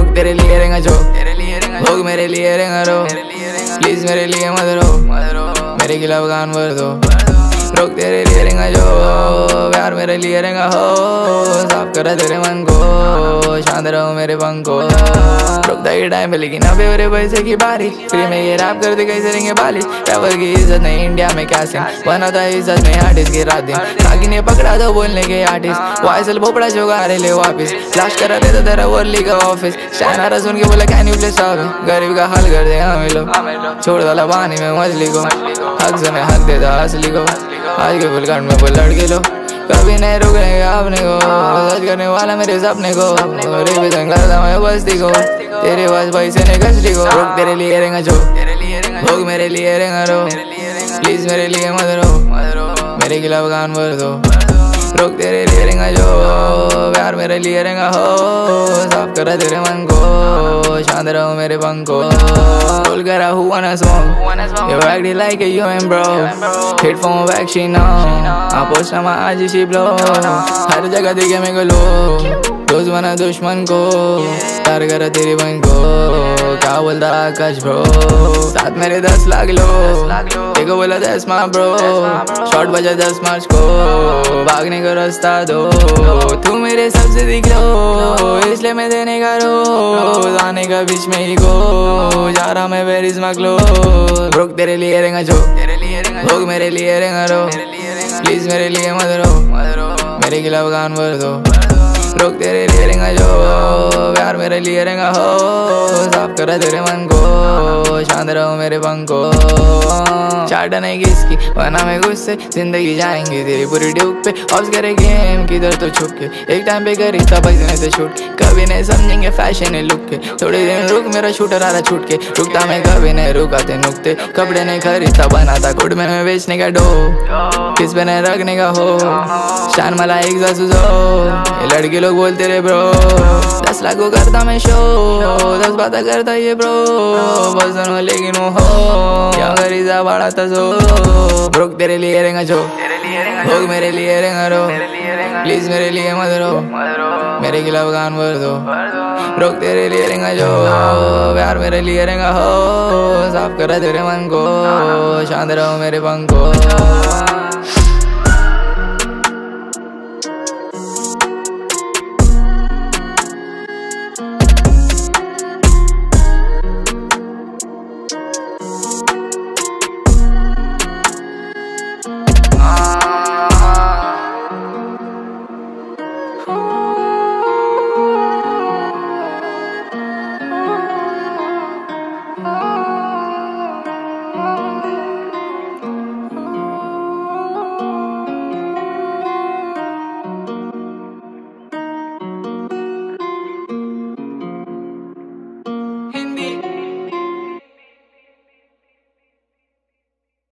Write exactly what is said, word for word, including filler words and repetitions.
रुक तेरे लिए रहेगा जो, भोग मेरे लिए रहेगा रो, प्लीज मेरे लिए मत रो, मेरे खिलाफ गान भर दो। रुक तेरे लिए रहेगा जो, प्यार मेरे लिए रहेगा हो, साफ करा तेरे मन को, शांत रहो मेरे पंख को। रुकता ही टाइम पे लेकिन अबे मेरे पैसे की बारी, फ्री में ये रैप करते कैसे रहेंगे बाली। रैपर की इज्जत नहीं इंडिया में क्या सीन, बनाता है इज्जत में आर्टिस्ट की रात दिन। काकी ने पकड़ा दो बोलने के आर्टिस्ट, वाइसल भोपड़ा जो गा रहे ले वापिस, लाश करा देता तेरा वर्ली का ऑफिस। शायनारा सुन के बोला कैन यू प्लीज स्टॉप, गरीब का हल कर दे हमें लोग, छोड़ डाला पानी में मछली को, हक से मैं हक देता असली को। आज के फुलकांड में बोल लड़के लो, कभी नहीं रुकेगा अपने को, सच करने वाला मेरे सपने को, रिविजन करता मैं बस्ती को, तेरे पास पैसे ने कसली को। रुक तेरे लिए रहेगा जो, भोग मेरे लिए रहेगा रो, प्लीज मेरे लिए मत रो, मेरे खिलाफ गान भर दो। रुक तेरे लिए रहेगा जो, प्यार मेरे लिए रहेगा हो, साफ करा तेरे मन को, शांत रहो मेरे पंख को। रोल करा who wanna smoke, you acting like a human bro, hit from back she know, I post my I G she blow, हर जगह दिखे मेरे को लो, रोज बना दुश्मन को, तार करा तेरी बहन को, क्या बोलता आकाश ब्रो, साथ मेरे दस लाख लो, देखो बोला दस माँ ब्रो, शॉट बजा दस मार्च को, भागने को रास्ता दो, तू मेरे सबसे दिख लो, इसलिए मैं देने का रो, आने का बीच में ही गो, जा रहा मैं वेयर इज माय क्लोथ। रुक तेरे लिए रहेगा जो, भोग मेरे लिए रहेगा रो, प्लीज मेरे लिए मत रो, मेरे खिलाफ गान भर दो। रुक तेरे लिए रहेगा जो, प्यार मेरे लिए रहेगा हो, साफ करा तेरे मन को, शांत रहो मेरे पंख को। चाटा नहीं किसकी वरना मैं गुस्से, जिंदगी जाएंगे तेरी पूरी ड्यूक पे, ऑफ करे गेम किधर तो छुप के, एक टाइम पे करी था पैसे नहीं तो छूट, कभी नहीं समझेंगे फैशन है लुक के, थोड़े दिन रुक मेरा शूटर आ रहा छूट के, रुकता मैं कभी नहीं रुकाते नुकते, कपड़े नहीं खरीदता बनाता खुद में मैं बेचने का डो, किस पे नहीं रखने का हो, शान मला एक जासूस हो, ये लड़के लोग बोलते रे ब्रो, दस लाख को करता मैं शो, दस बातें करता ये ब्रो, बस लेकिन वो हो, क्या गरीजा बड़ा था सो। रुक तेरे लिए रहेगा जो, भोग मेरे लिए रहेगा रो, प्लीज मेरे लिए मत रो, मेरे खिलाफ गान भर दो। रुक तेरे लिए रहेगा जो, प्यार मेरे लिए रहेगा हो, साफ करा तेरे मन को, शांत रहो मेरे पंख को।